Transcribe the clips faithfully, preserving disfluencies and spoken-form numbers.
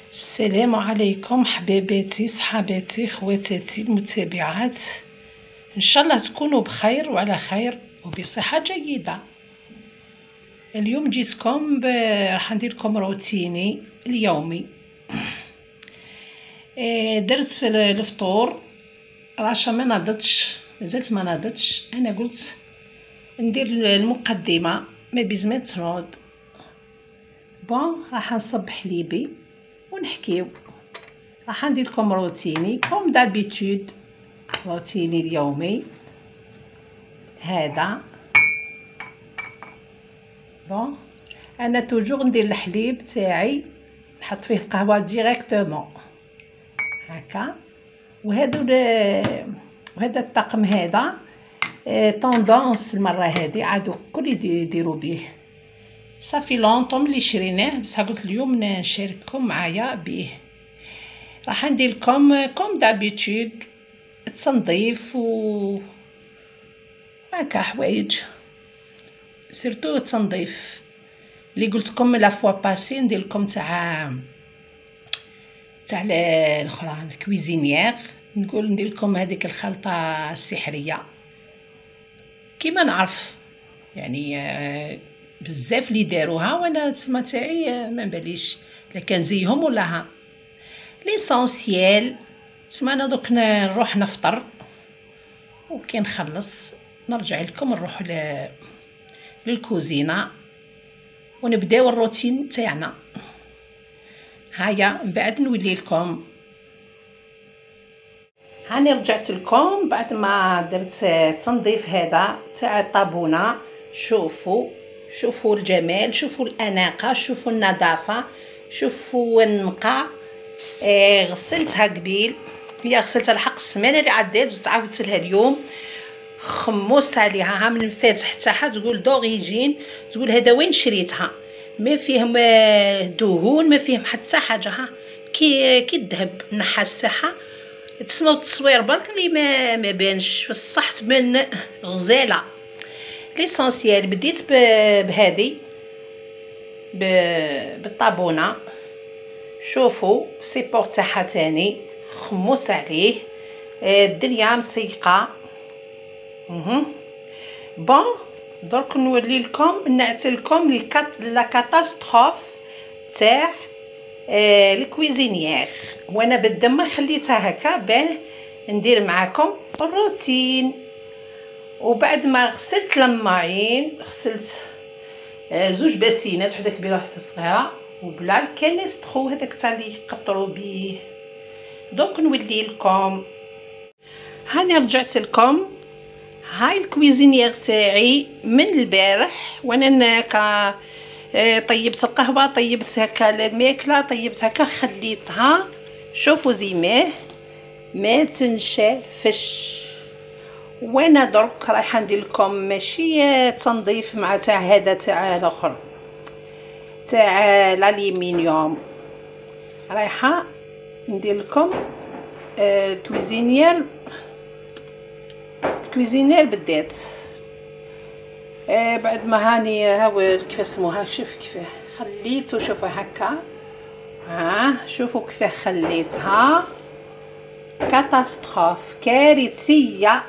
السلام عليكم حبيباتي صحاباتي خواتاتي المتابعات، ان شاء الله تكونوا بخير وعلى خير وبصحة جيدة. اليوم جيتكم راح ندير لكم روتيني اليومي. درت الفطور، راشا ما نضتش، مازالت ما نضتش. انا قلت ندير المقدمة ما بزمات تنوض. بون راح نصب حليبي ونحكيو. راح ندير لكم روتيني كوم دابيتود، روتيني اليومي هذا. بون انا توجور ندير الحليب تاعي، نحط فيه القهوه ديريكتومون هكا. وهذا وهذا الطقم هذا طوندونس المره هذه، عادو الكل يديروا به. صافي لونطوم اللي شريناه، بصح قلت اليوم نشارككم معايا به. راح ندير لكم كوم دابيتود التنظيف و هكا حوايج، سيرتو التنظيف اللي قلت لكم لا فوا باسي. ندير لكم تاع تاع الاخرى الكويزينيير، نقول ندير لكم هذيك الخلطه السحريه كيما نعرف، يعني بزاف اللي داروها وانا التسمى تاعي ما باليش لا كان زيهم ولا ها. ليسونسيال تسمى انا دوك نروح نفطر وكي نخلص نرجع لكم، نروح ل... للكوزينه ونبداو الروتين تاعنا. هيا من بعد نولي لكم. هاني رجعت لكم بعد ما درت التنظيف هذا تاع الطابونه. شوفوا شوفوا الجمال، شوفوا الاناقه، شوفوا النظافه، شوفوا النقاء. آه غسلتها قبيل، هي غسلتها الحق السمانه اللي عدات، زدت عاودت لها اليوم، خموست عليها ها من الفاتح تاعها. تقول دوريجين، تقول هذا وين شريتها، ما فيهم دهون ما فيهم حتى حاجه، ها كي كي الذهب النحاس تاعها. تسمى التصوير برك اللي ما ما بانش في الصح، تبان غزاله. ليسونسيال بديت بهذه بالطابونه. شوفوا السيبور تاعها تاني خموس عليه، الدنيا مسيقه. اها بون درك نولي لكم نعت لكم لا كاتاستروف تاع آه الكويزينيير. وانا بالدمه خليتها هكا باه ندير معاكم الروتين. وبعد ما غسلت لماعين، غسلت آه زوج باسينات، وحده كبيره وحده صغيره، وبلا الكانسترو هذاك تاع اللي يقطروا به. دونك نولي لكم. هاني رجعت لكم. هاي الكويزينيير تاعي من البارح، وانا كا طيبت القهوه، طيبت هكا الماكله، طيبت هكا خليتها. شوفوا زيماه ما تنشافش. وانا درك رايحه ندير لكم ماشي تنظيف مع تاع هذا تاع الاخر تاع الالومنيوم، رايحه ندير لكم الكويزينيير الكويزينير بالذات. آه بعد ما هاني هاو كيف اسموها، شوف كيف خليته، شوفوا هكا، ها شوفوا كيف خليتها كاتاستروف كارثيه.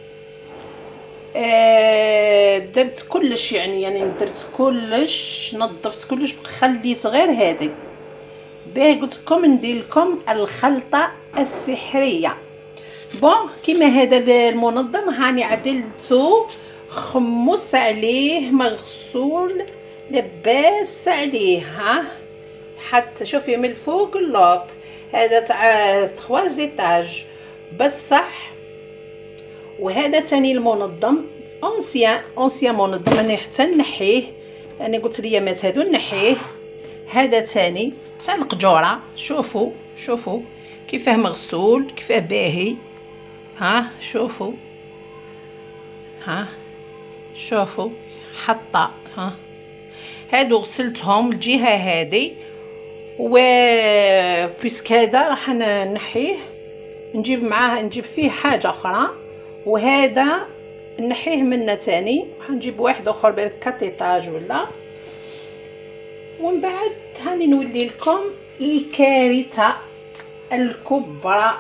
آه درت كلش، يعني يعني درت كلش، نظفت كلش، خليت غير هذه باه قلت لكم ندير لكم الخلطه السحريه. بون كيما هذا المنظم هاني عدلته، خمس عليه مغسول لباس عليه، ها حتى شوفي من الفوق اللوط. هذا تاع ثلاثة زيتاج بصح. وهذا تاني المنظم اونسيان اونسيان منظم، انا حتى نحيه، انا قلت لي مات هادو نحيه. هذا تاني تاع القجوره. شوفوا شوفوا كيفاه مغسول، كيفاه باهي، ها شوفوا، ها شوفوا حطه. ها هادو غسلتهم الجهه هذه، و بيسك هذا راح نحيه، نجيب معاه نجيب فيه حاجه اخرى، وهذا نحيه منه تاني، حنجيب واحد اخر بالكاتيتاج ولا. ومن بعد هاني نولي لكم الكارثه الكبرى.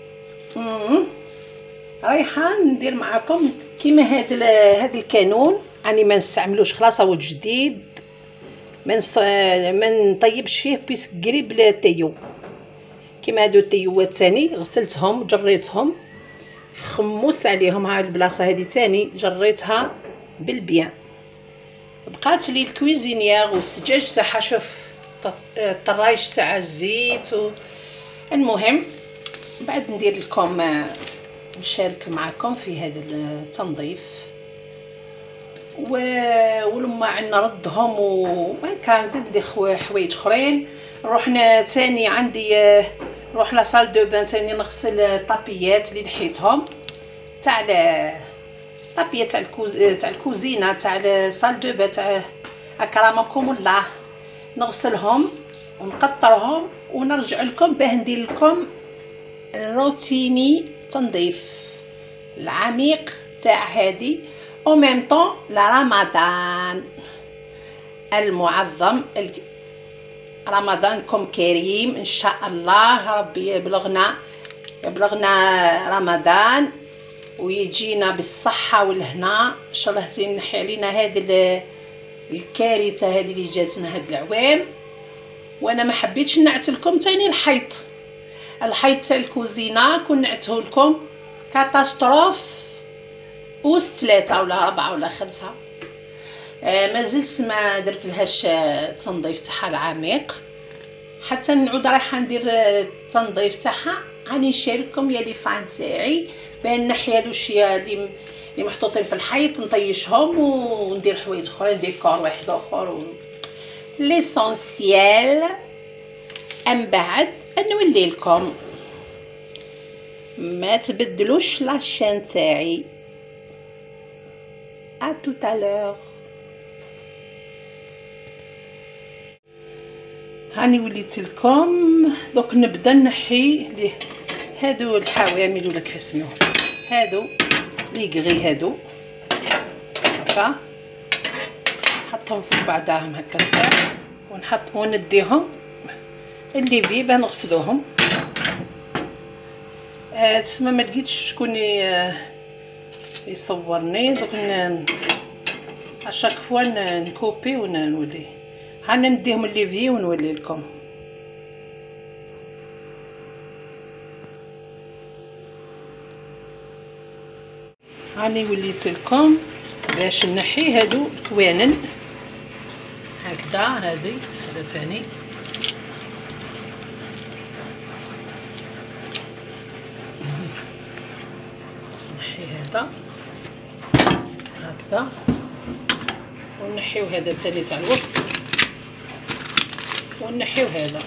رايحه ندير معكم كيما هذا هذا الكانون، راني ما نستعملوش خلاص، هو جديد، ما ما نطيبش فيه بيس قريب للتيو. كيما هادو التيوات ثاني غسلتهم جريتهم، خموس عليهم. ها البلاصه هذه ثاني جريتها بالبيان. بقات لي الكويزينيير والسجاج تاعها، شوف الطرايش تاع الزيت و... المهم بعد ندير لكم، نشارك معكم في هذا التنظيف و... ولما نردهم وين كان زيد ندير حوايج اخرين. رحنا ثاني عندي نروح لا صال دو بان ثاني نغسل الطابيات اللي نحيتهم تاع الطابيات تاع الكوز تاع الكوزينه تاع صال دو بان تاع اكرمكم الله، نغسلهم ونقطرهم ونرجع لكم باه ندير لكم روتيني تنظيف العميق تاع هذه او ميم طون لرمضان المعظم. رمضانكم كريم ان شاء الله، ربي يبلغنا يبلغنا رمضان ويجينا بالصحه والهنا ان شاء الله، ينحي علينا هذه الكارثه هذه اللي جاتنا هذا العوام. وانا ما حبيتش نعت لكم ثاني الحيط الحيط تاع الكوزينه، كون نعته لكم كاتاستروف اوس ثلاثه ولا اربعه ولا خمسه. آه ما زلت ما درت لهاش التنظيف تاعها العميق، حتى نعود رايحه ندير التنظيف تاعها. راني نشارككم يا لي فان تاعي بان نحي هادو الشيا اللي اللي محطوطين في الحيط نطيشهم وندير حوايج اخرين ديكور واحد اخر و... ليسونسيال. ام بعد نولي لكم، ما تبدلوش لاشين تاعي. ا توت ا لور. هاني وليت لكم دوك نبدا نحي ليه هادو الحوامل ولا كيف اسمهم، هادو لي كغي هادو هكا نحطهم فوق بعضهم هكا الساع ونحط ونديهم اللي بيه باه نغسلوهم. آه تسمى ما لقيتش شكون يصورني دوك اشاك فوا نكوبي ونولي. هانا نديهم اللي فيه ونولي لكم. هاني وليت لكم باش نحي هادو الكوانن هكذا. هادي هذا ثاني نحي هذا هكذا ونحيو هذا ثاني تاع الوسط ونحيو هذا.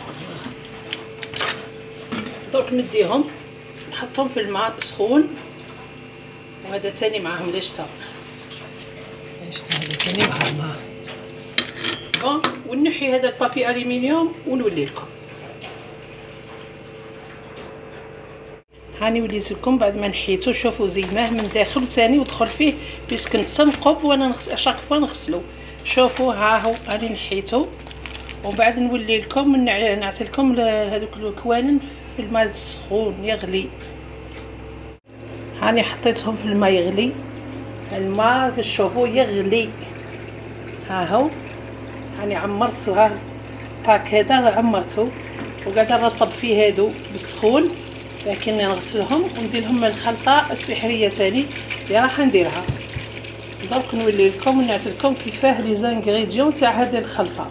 درك نديهم نحطهم في الماء سخون، وهذا ثاني معاهم ليش تا ليش تا هذا ثاني معاهم. ها بون ونحي هذا البابي الومنيوم ونولي لكم. هاني وليت لكم بعد ما نحيتو، شوفوا زيناه من داخل ثاني ودخل فيه بيسك نتنقب وانا اشاك فوا نغسلو. شوفوا ها هو راني نحيتو وبعد نولي لكم نعطي لكم هذوك الكوانن في الماء السخون يغلي. هاني حطيتهم في الماء يغلي، الماء باش تشوفوا يغلي. ها هو هاني عمرتو، ها باك هذا عمرتو وقاعده نرطب فيه هادو بالسخون، لكن نغسلهم وندير لهم الخلطه السحريه تاني اللي راح نديرها. درك نولي لكم ونعطي لكم كيفاه لي زانغريديون تاع هذه الخلطه.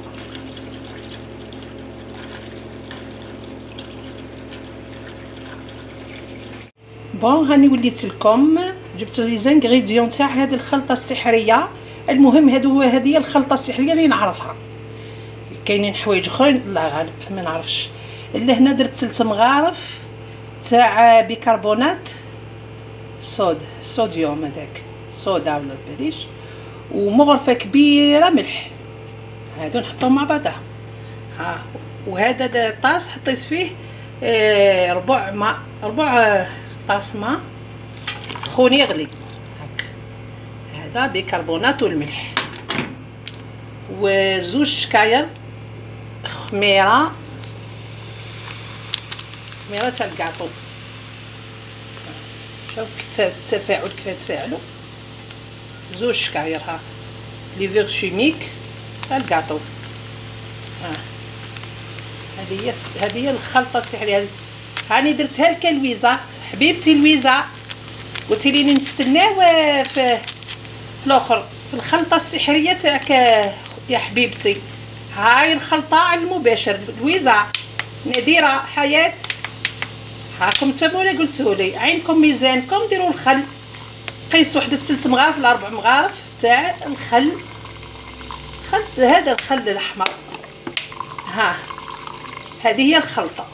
بون هاني وليت لكم جبت لي زانغريديون تاع هذه الخلطه السحريه. المهم هادو هو هذه الخلطه السحريه اللي نعرفها، كاينين حوايج اخرين الله غالب ما نعرفش. اللي هنا درت ثلث مغارف تاع بيكربونات صود صوديوم هذاك صودا ولا بليش، ومغرفه كبيره ملح، هادو نحطهم مع بعضها. ها وهذا الطاس حطيت فيه آه ربع ماء، ربع طاس ماء سخون يغلي هكا. هذا بيكربونات والملح، وزوج شكاير خميره التحميره تاع الكاطو. شوف التفاعل كيف تفاعلوا زوج شكاير. ها لي فيغ شيميك تاع الكاطو. ها هذه هي هذه هي الخلطه السحريه. هاني درتها لك لويزا حبيبتي. لويزا قلتي لي نستناو في الاخر في الخلطه السحريه تاعك يا حبيبتي. هاي الخلطه على المباشر. لويزا نادره حياه هاكم تبونا قلتولي عينكم ميزانكم ديروا الخل. قيس وحده ثلاث مغارف ولا اربع مغارف تاع الخل. خل هذا الخل الاحمر. ها هذه هي الخلطه.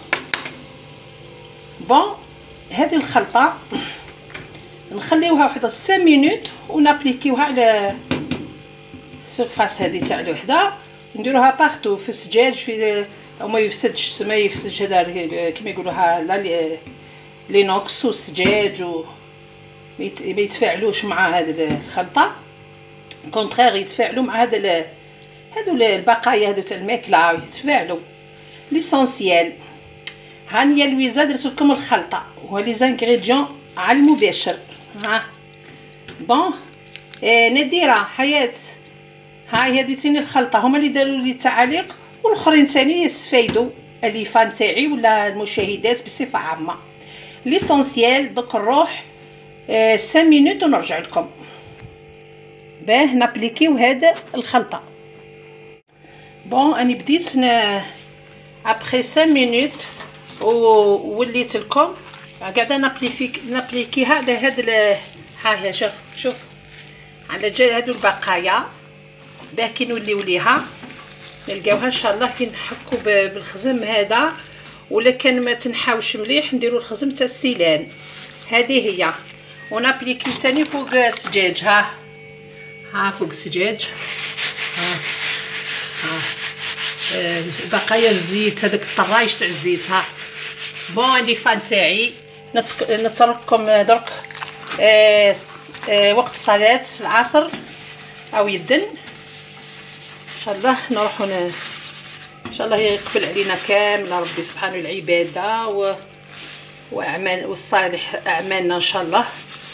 بون هذه الخلطه نخليوها واحد خمسة مينوت ونابليكيوها على السيرفاس هذه تاع الوحده. نديروها بارتو في السجاج في او ما يفسدش ما يفسدش هذا كيما يقولوها لا لينوكس والسجاج و ما يتفاعلوش مع هذه الخلطه. كونترير يتفاعلوا مع هذا هادو البقايا هادو تاع الماكله يتفاعلوا. ليسونسيال هانيا لويزا درت لكم الخلطه ولي زانغريديون على المباشر. ها بون إيه نديره حياه. هاي هذه تاني الخلطه هما اللي داروا لي التعاليق والاخرين ثاني يستفيدوا الفان تاعي ولا المشاهدات بصفه عامه. ليسونسيال دوك نروح إيه خمسة مينوت ونرجع لكم باه نابليكيو هذا الخلطه. بون اني بديت ن ابري خمسة مينوت ووليت لكم قاعده نابليفيك نابليكيها على هاد ها هي. شوف شوف على جال هادو البقايا باه كي نوليو ليها نلقاوها ان شاء الله كي نحكو بالخزم هذا. ولا كان ما تنحاوش مليح نديرو الخزم تاع السيلان. هذه هي ونابليكي ثاني فوق السجاج. ها ها فوق السجاج. ها ها آه بقايا الزيت هذاك الطرايش تاع الزيت. ها بون هادي فان تاعي نترككم درك آه آه وقت الصلاه العصر او يدن ان شاء الله نروحو ان شاء الله يقبل علينا كامل ربي سبحانه العباده و واعمال والصالح اعمالنا ان شاء الله.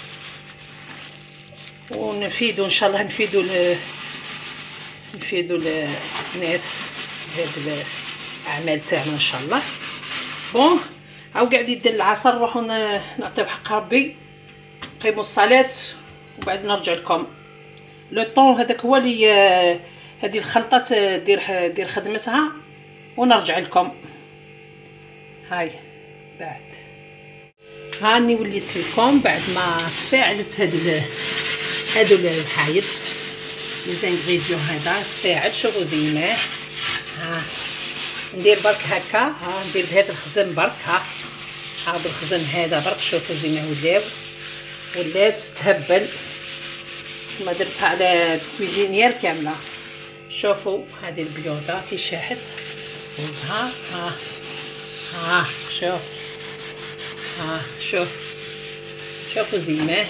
ونفيدو ان شاء الله نفيدو ل... نفيدو الناس بهاد الاعمال تاعنا ان شاء الله. بون هاو قاعد يدير العصر نروحو نعطيو حق ربي نقيمو الصلاه وبعد نرجع لكم. لو طون هذاك هو اللي هذه الخلطه دير دير خدمتها ونرجع لكم. هاي بعد هاني وليت لكم بعد ما تفاعلت هاد هادو الحايط لي زانغريديون هذا تفاعل. شوفوا زي ما ها ندير برك هكا. ها ندير بهذا الخزم برك. ها ها بالخزم هذا برك. شوفوا زي ما ولاو ولات تهبل ما درتها على الكويزينيير كامله. شوفوا هذه البيوضه كي شاحت. ها ها ها شوف. ها شوف شوفوا زي ما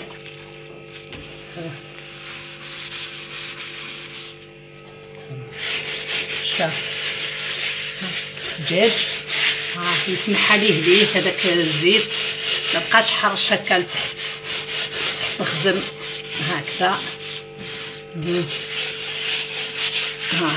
شوف السجاج. ها يتمحى ليه ليه هذاك الزيت ما بقاش حرش هكا لتحت تحت الخزم هكذا. ها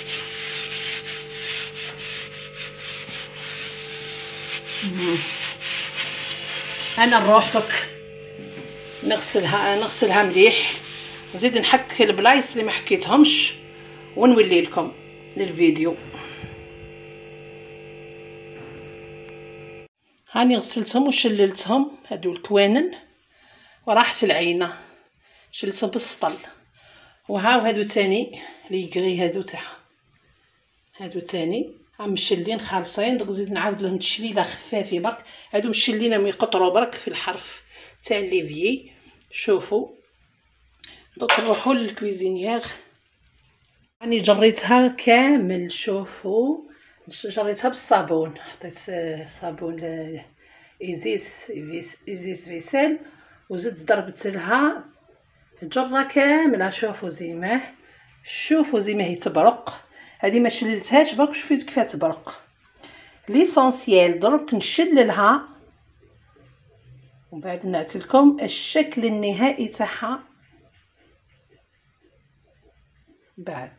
انا نروح لك نغسلها نغسلها مليح نزيد نحك البلايص اللي ما حكيتهمش ونولي لكم للفيديو. هاني غسلتهم وشللتهم هادو الكوانن وراحت العينه شلتهم بالسطل. وهاو هادو تاني لي كغي هادو تاع هادو تاني ها مشلين خالصين. دوك نزيد نعاود لهم تشليله خفافي برك. هادو مشلين يقطروا برك في الحرف تاع ليفيي. شوفوا دوك نروحوا للكويزينيير. راني جريتها كامل. شوفوا جريتها بالصابون. حطيت صابون ايزيس ايزيس فيسيل وزدت ضربت لها جره كامله. شوفوا زي ما شوفوا زي ما هي تبرق. هذه ما شللتهاش برك. شوفوا كيف تبرق. ليسونسيال درك نشللها ومن بعد نعت لكم الشكل النهائي تاعها. بعد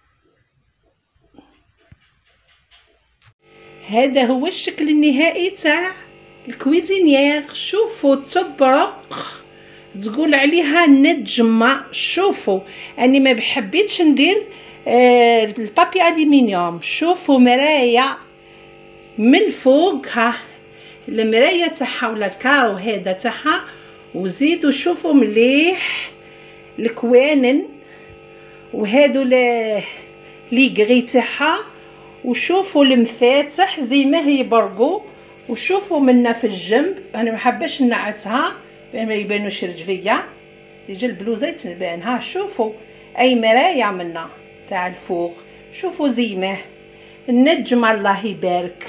هذا هو الشكل النهائي تاع الكويزينيير. شوفوا تبرق تقول عليها نجمه. شوفوا اني ما بحبيتش ندير آه البابي الومنيوم. شوفوا مرايه من فوق، ها المرايه تاعها ولا الكارو هذا تاعها، وزيدوا شوفوا مليح الكوانن وهادو لي غري تاعها، وشوفوا المفاتح زي ما هي برقو، وشوفوا منا في الجنب. انا ما حباش نعتها بان ما يبانوش رجليا، يجي البلوزه تبان. ها شوفوا اي مرايه منا تاع الفوق. شوفوا زي ما النجمه الله يبارك.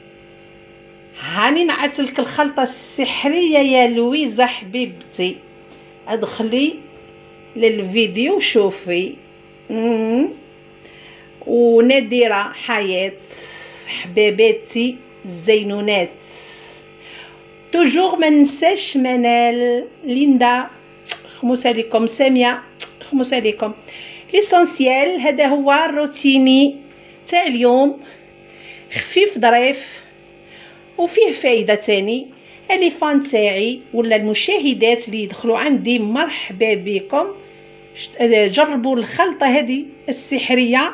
هاني نعتلك الخلطه السحريه يا لويزا حبيبتي. ادخلي للفيديو شوفي. امم ونادرة حياة حباباتي الزينونات. توجور ما ننساش منال، ليندا، خموس عليكم، سامية خموس عليكم. ليسونسيال هذا هو الروتيني تاع اليوم، خفيف ظريف وفيه فايدة تاني. الفان تاعي ولا المشاهدات اللي يدخلوا عندي مرحبا بكم. جربوا الخلطة هذه السحرية.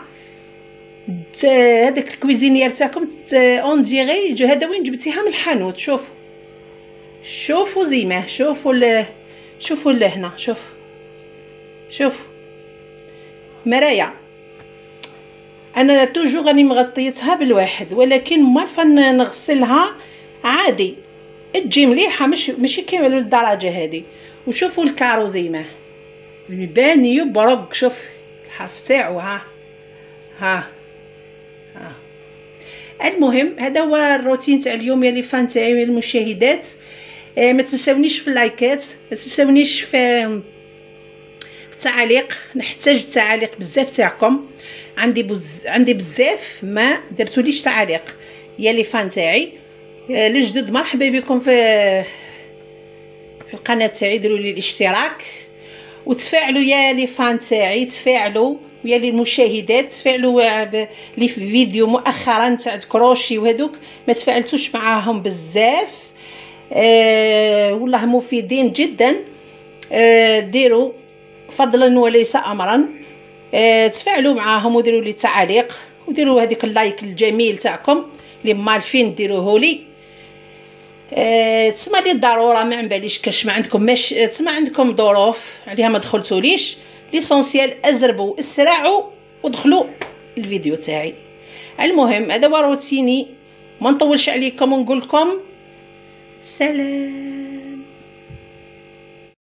هذاك الكويزينيير تاعكم اون ديغي هذا وين جبتيها من الحانوت. شوفوا شوفوا زي ما شوفوا ل... شوفوا لهنا. شوف شوف مرايا. انا توجو راني مغطيتها بالواحد، ولكن مالفا نغسلها عادي تجي مليحه، مش ماشي كامل للدرجه هذه. وشوفوا الكارو زي ما يبان يبرق. شوف الحرف تاعو. ها ها ها. المهم هذا هو الروتين تاع اليوم يا لي فان تاعي المشاهدات. آه ما تنساونيش في اللايكات، ما تنساونيش في التعاليق. نحتاج التعاليق بزاف تاعكم. عندي بز... عندي بزاف ما درتوليش تعاليق يا لي فان تاعي. آه الجدد مرحبا بكم في في القناه تاعي. ديروا لي الاشتراك وتفاعلوا يا لي فان تاعي، تفاعلوا ويا لي المشاهدات، تفاعلوا لي في فيديو مؤخرا تاع كروشي وهذوك ما تفاعلتوش معاهم بزاف. أه والله مفيدين جدا. أه ديروا فضلا وليس امرا. أه تفاعلوا معاهم وديروا لي تعاليق وديروا هذيك اللايك الجميل تاعكم اللي مالفين ديروه لي. أه تسمى لي الضروره ما نباليش كاش ما عندكم ماش تسمى عندكم ظروف عليها ما دخلتوليش. ليسونسيال ازربوا اسرعوا ودخلوا الفيديو تاعي. المهم هذا هو روتيني، ما نطولش عليكم ونقول لكم سلام.